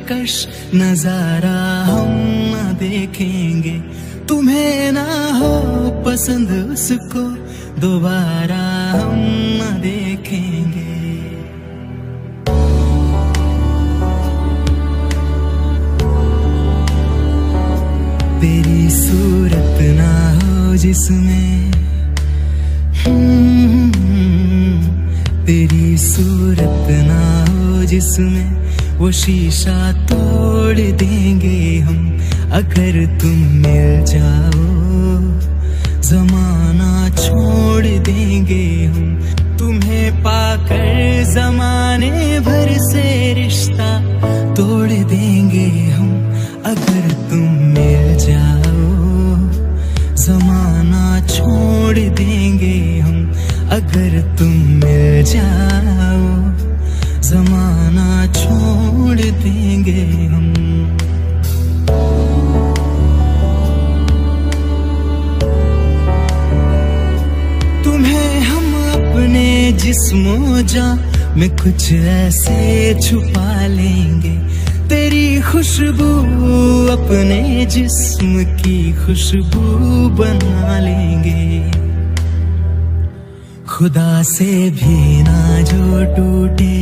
दिलकश नजारा हम न देखेंगे। तुम्हें ना हो पसंद उसको दोबारा हम न देखेंगे। तेरी सूरत ना हो जिसमें, तेरी सूरत ना हो जिसमें, वो शीशा तोड़ देंगे हम अगर तुम मिल जाओ। जमाना छोड़ देंगे हम तुम्हें पाकर, जमाने भर से रिश्ता तोड़ देंगे हम अगर तुम मिल जाओ। जमाना छोड़ देंगे हम अगर तुम मिल जाओ। जमाना छोड़ देंगे हम। तुम्हें हम अपने जिस्मो जां में कुछ ऐसे छुपा लेंगे। तेरी खुशबू अपने जिस्म की खुशबू बना लेंगे। खुदा से भी ना जो टूटे,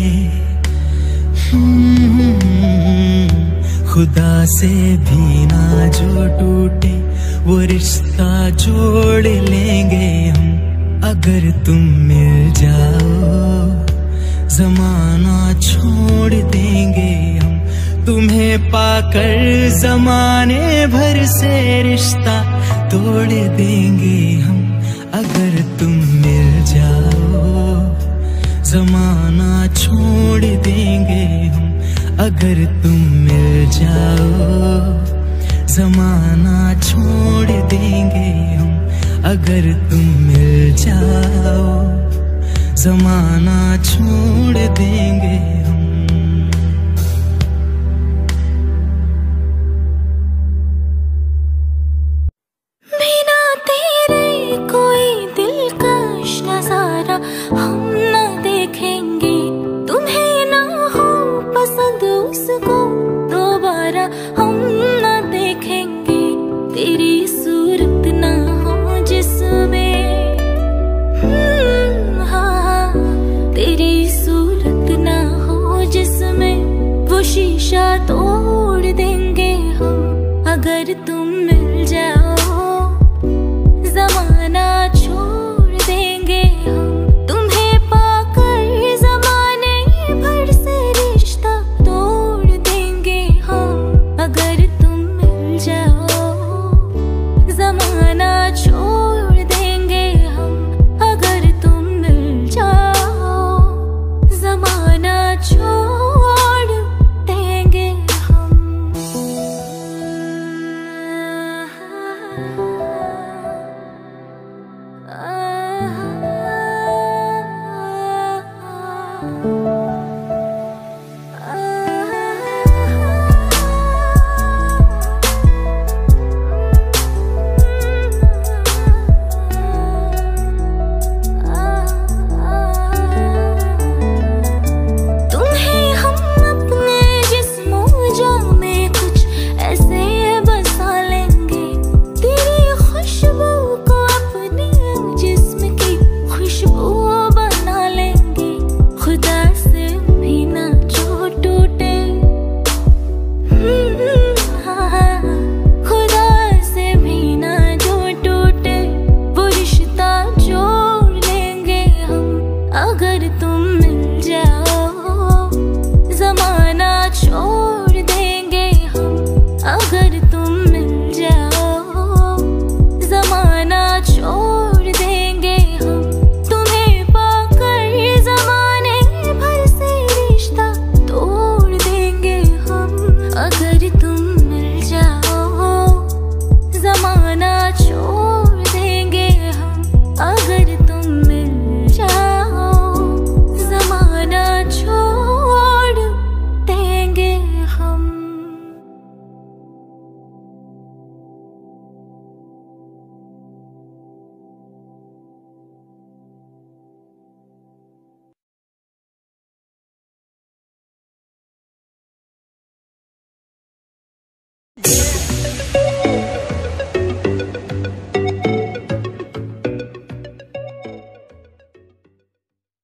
खुदा से भी ना जो टूटे, वो रिश्ता जोड़ लेंगे हम अगर तुम मिल जाओ। जमाना छोड़ देंगे हम तुम्हें पाकर, जमाने भर से रिश्ता तोड़ देंगे हम अगर तुम मिल जाओ। जमाना छोड़ देंगे हम अगर तुम मिल जाओ। जमाना छोड़ देंगे हम अगर तुम मिल जाओ। जमाना छोड़ देंगे हम। बिना तेरे कोई दिलकश नजारा हम न देखेंगे। तुम्हें ना हो पसंद उसको दोबारा हम न देखेंगे। तेरी सूरत ना हो जिसमें, हाँ, तेरी सूरत ना हो जिसमें, वो शीशा तोड़ देंगे हम अगर तुम मिल जाओ। जमाना छोड़ देंगे हम तुम्हें पाकर, जमाने भर से रिश्ता तोड़ देंगे हम अगर तुम मिल जाओ। जमाना छोड़ देंगे हम अगर तुम मिल जाओ। जमाना छोड़ देंगे हम। तुम्हें हम अपने जिस्मो जां में कुछ ऐसे बसा लेंगे। तेरी Yeah.